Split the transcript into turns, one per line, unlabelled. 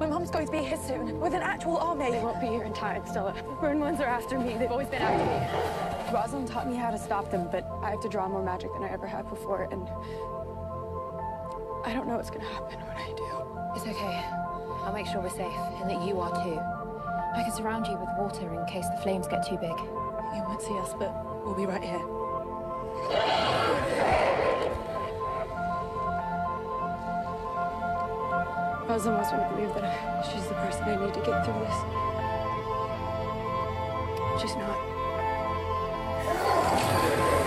My mom's going to be here soon, with an actual army.
They won't be here in time, Stella. Rone ones are after me. They've always been after me. Rosalind taught me how to stop them, but I have to draw more magic than I ever have before, and I don't know what's gonna happen when I do.
It's okay. I'll make sure we're safe, and that you are too. I can surround you with water in case the flames get too big.
You won't see us, but we'll be right here.
Rosalind wants me to believe that she's the person I need to get through this. She's not.